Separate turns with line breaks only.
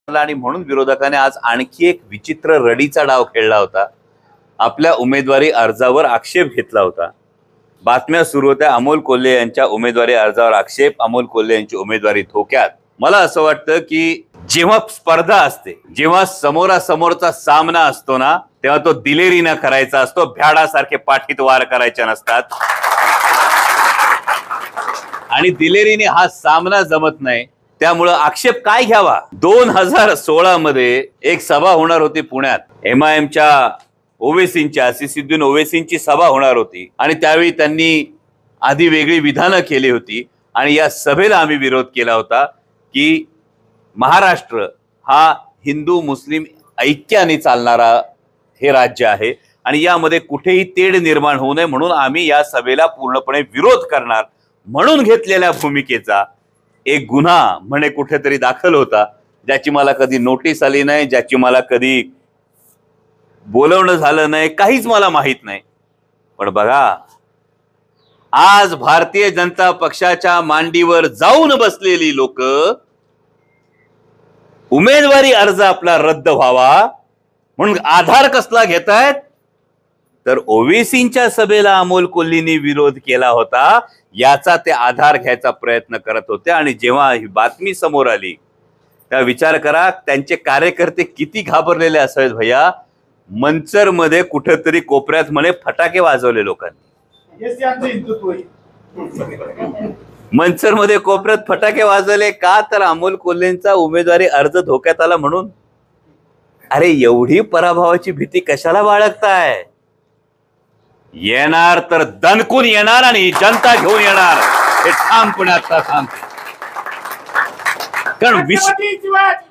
आणि म्हणून विरोधकाने आज आणखी एक विचित्र रडीचा डाव खेळला होता. आपल्या उमेदवारी अर्जावर आक्षेप घेतला होता. बातम्या सुरू होत्या अमोल कोल्हे यांच्या उमेदवारी अर्जावर आक्षेप, अमोल कोल्हे यांची उमेदवारी धोक्यात. मला असं वाटतं की जेव्हा स्पर्धा असते, जेव्हा समोरासमोरचा सामना असतो ना, तेव्हा तो दिलेरीनं करायचा असतो. भ्याडासारखे पाठीत वार करायचे नसतात. आणि दिलेरीने हा सामना जमत नाही. त्यामुळं आक्षेप काय घ्यावा. 2016 मध्ये एक सभा होणार होती पुण्यात. MIMच्या ओवेसींची, असिसुद्दीन ओवेसींची सभा होणार होती आणि त्यावेळी त्यांनी आधी वेगळी विधानं केली होती आणि या सभेला आम्ही विरोध केला होता की महाराष्ट्र हा हिंदू मुस्लिम ऐक्याने चालणारा हे राज्य आहे आणि यामध्ये कुठेही तेढ निर्माण होऊ नये म्हणून आम्ही या सभेला पूर्णपणे विरोध करणार म्हणून घेतलेल्या भूमिकेचा एक गुन्हा म्हणे कुठेतरी दाखल होता, ज्याची मला कधी नोटीस आली नाही, ज्याची मला कधी बोलवणं झालं नाही, काहीच मला माहित नाही. पण बघा, आज भारतीय जनता पक्षाच्या मांडीवर जाऊन बसलेली लोक उमेदवारी अर्ज आपला रद्द व्हावा म्हणून आधार कसला घेतायत, तर ओवेसींच्या सभेला अमोल कोल्हेंनी विरोध केला होता याचा ते आधार घ्यायचा प्रयत्न करत होते. आणि जेव्हा ही बातमी समोर आली तेव्हा विचार करा त्यांचे कार्यकर्ते किती घाबरलेले असावेत भैया. मंचर मध्ये कुठेतरी कोपऱ्यात म्हणे फटाके वाजवले लोकांनी. मंचर मध्ये कोपऱ्यात फटाके वाजवले का, तर अमोल कोल्हेंचा उमेदवारी अर्ज धोक्यात आला म्हणून. अरे एवढी पराभवाची भीती कशाला बाळगताय. येणार तर दणकून येणार आणि जनता घेऊन येणार हे ठामपणे आता सांगते. कारण